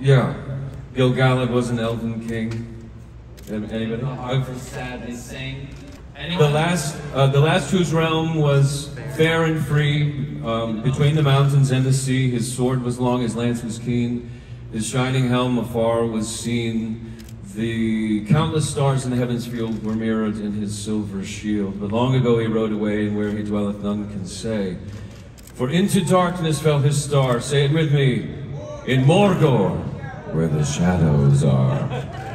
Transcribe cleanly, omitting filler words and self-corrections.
Yeah. Gil-galad was an elven king. Anybody? Sadly saying. The last whose realm was fair and free, between the mountains and the sea. His sword was long, his lance was keen. His shining helm afar was seen. The countless stars in the heavens field were mirrored in his silver shield. But long ago he rode away, and where he dwelleth none can say. For into darkness fell his star, say it with me, in Mordor, where the shadows are.